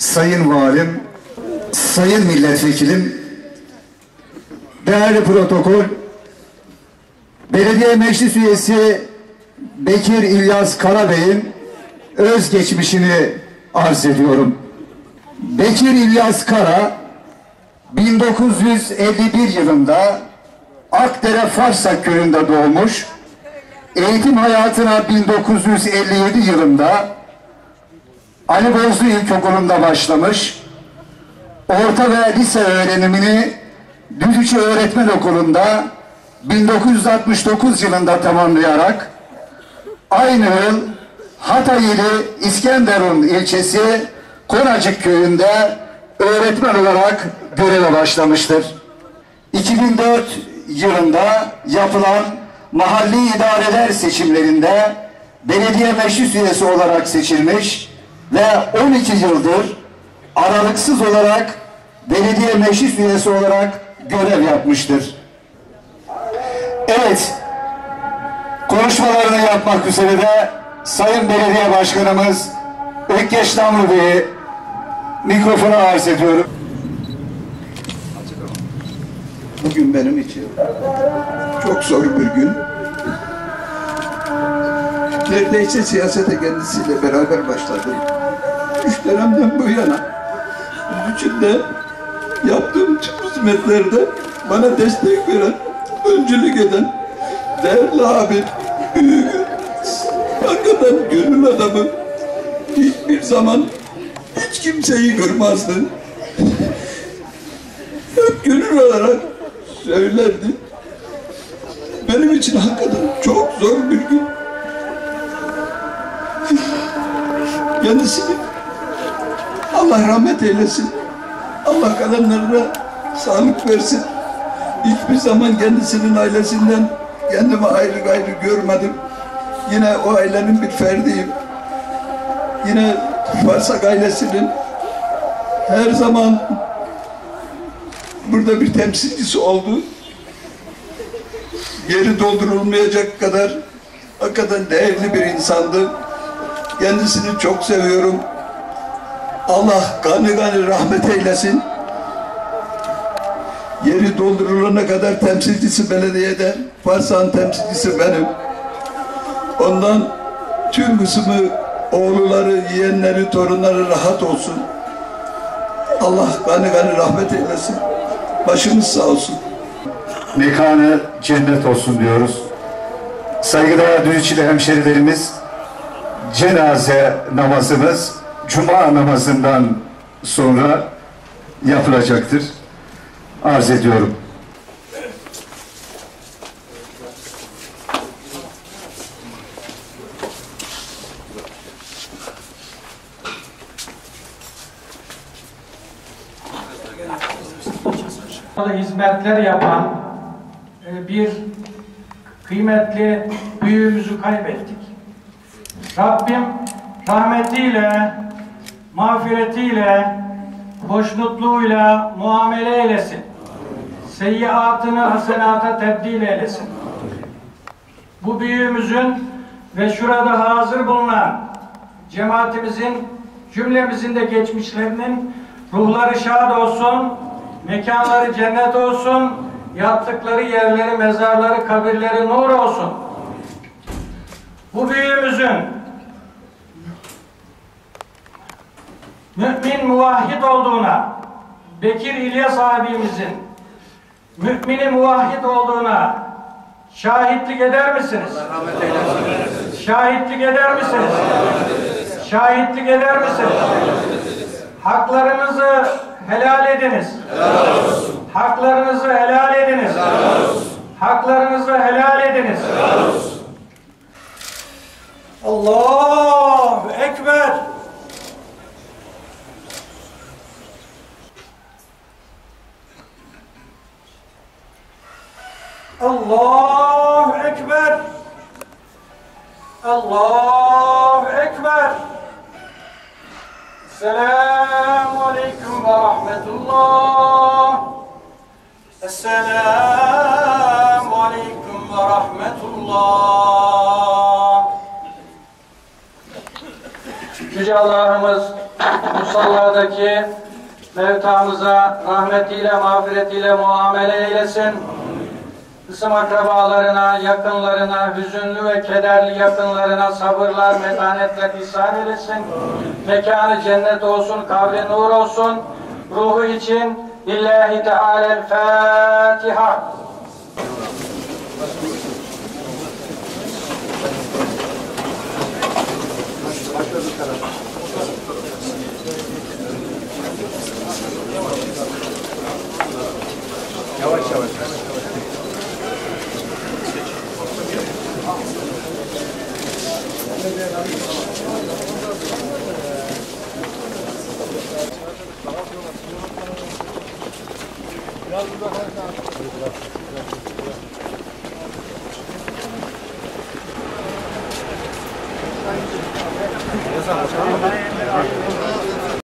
sayın valim, sayın milletvekilim, değerli protokol, belediye meclis üyesi Bekir İlyas Karabey'in özgeçmişini arz ediyorum. Bekir İlyas Kara, 1951 yılında Akdere Farsak köyünde doğmuş, eğitim hayatına 1957 yılında Ali Bozlu İlkokulu'nda başlamış, orta ve lise öğrenimini Düzüçü Öğretmen Okulu'nda 1969 yılında tamamlayarak aynı yıl Hatay ili İskenderun ilçesi Konacık köyünde öğretmen olarak göreve başlamıştır. 2004 yılında yapılan mahalli idareler seçimlerinde belediye meclis üyesi olarak seçilmiş ve 12 yıldır aralıksız olarak belediye meclis üyesi olarak görev yapmıştır. Evet, konuşmalarını yapmak üzere de Sayın Belediye Başkanımız Ökkeş Namlı Bey'i mikrofona arz ediyorum. Bugün benim için çok zor bir gün. Neredeyse siyasete kendisiyle beraber başladım. 3 dönemden bu yana Düzüçü'de yaptığım tüm hizmetlerde bana destek veren, öncülük eden değerli abi, büyük, hakikaten gönül adamı, hiçbir zaman hiç kimseyi kırmazdı. Hep gönül olarak söylerdi. Benim için hakikaten çok zor bir gün. Kendisini Allah rahmet eylesin. Allah kalanlarına sağlık versin. Hiçbir zaman kendisinin ailesinden kendimi ayrı gayrı görmedim. Yine o ailenin bir ferdiyim. Yine Farsak ailesinin her zaman burada bir temsilcisi oldu. Yeri doldurulmayacak kadar hakikaten değerli bir insandı. Kendisini çok seviyorum. Allah gani gani rahmet eylesin. Yeri doldurulana kadar temsilcisi belediyede, Farsak'ın temsilcisi benim. Ondan tüm kısmı, oğulları, yeğenleri, torunları rahat olsun. Allah gani gani rahmet eylesin. Başımız sağ olsun. Mekanı cennet olsun diyoruz. Saygıdeğer Düzüçülü hemşerilerimiz, cenaze namazımız Cuma namazından sonra yapılacaktır. Arz ediyorum. Hizmetler yapan bir kıymetli büyüğümüzü kaybettik. Rabbim rahmetiyle, mağfiretiyle, hoşnutluğuyla muamele eylesin. Seyyiatını hasenata tebdil eylesin. Bu büyüğümüzün ve şurada hazır bulunan cemaatimizin, cümlemizin de geçmişlerinin ruhları şad olsun, mekanları cennet olsun, yattıkları yerleri, mezarları, kabirleri nur olsun. Bu büyüğümüzün mümin muvahhid olduğuna, Bekir İlyas abimizin mümini muvahhid olduğuna şahitlik eder misiniz? Şahitlik eder misiniz? Şahitlik eder misiniz? Haklarınızı helal ediniz. Helal olsun. Haklarınızı helal ediniz. Helal olsun. Haklarınızı helal ediniz. Helal olsun. Allahu Ekber. Allahu Ekber. Allahu Ekber. Selamun Aleyküm ve Rahmetullah. Esselamu Aleyküm ve Rahmetullah. Yüce Allah'ımız musalladaki mevtamıza rahmetiyle, mağfiretiyle muamele eylesin. Kısım akrabalarına, yakınlarına, hüzünlü ve kederli yakınlarına sabırlar, metanetler ihsan eylesin. Mekanı cennet olsun, kabri nur olsun. Ruhu için Lillahi Teala'l-Fatiha. Yavaş yavaş. Biraz